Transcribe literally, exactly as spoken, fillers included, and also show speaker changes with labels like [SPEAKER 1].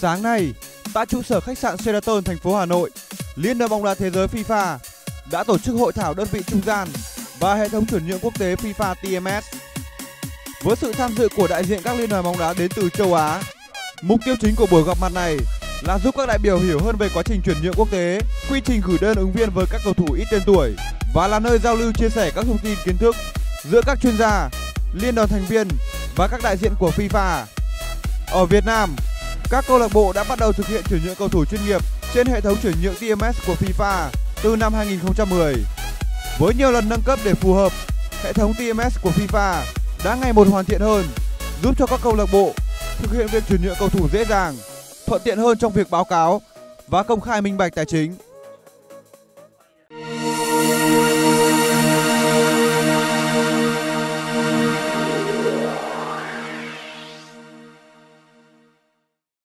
[SPEAKER 1] Sáng nay, tại trụ sở khách sạn Sheraton thành phố Hà Nội, Liên đoàn bóng đá thế giới FIFA đã tổ chức hội thảo đơn vị trung gian và hệ thống chuyển nhượng quốc tế FIFA T M S. Với sự tham dự của đại diện các liên đoàn bóng đá đến từ châu Á, mục tiêu chính của buổi gặp mặt này là giúp các đại biểu hiểu hơn về quá trình chuyển nhượng quốc tế, quy trình gửi đơn ứng viên với các cầu thủ ít tên tuổi và là nơi giao lưu chia sẻ các thông tin kiến thức giữa các chuyên gia, liên đoàn thành viên và các đại diện của FIFA. Ở Việt Nam, các câu lạc bộ đã bắt đầu thực hiện chuyển nhượng cầu thủ chuyên nghiệp trên hệ thống chuyển nhượng T M S của FIFA từ năm hai nghìn không trăm mười. Với nhiều lần nâng cấp để phù hợp, hệ thống T M S của FIFA đã ngày một hoàn thiện hơn, giúp cho các câu lạc bộ thực hiện việc chuyển nhượng cầu thủ dễ dàng, thuận tiện hơn trong việc báo cáo và công khai minh bạch tài chính.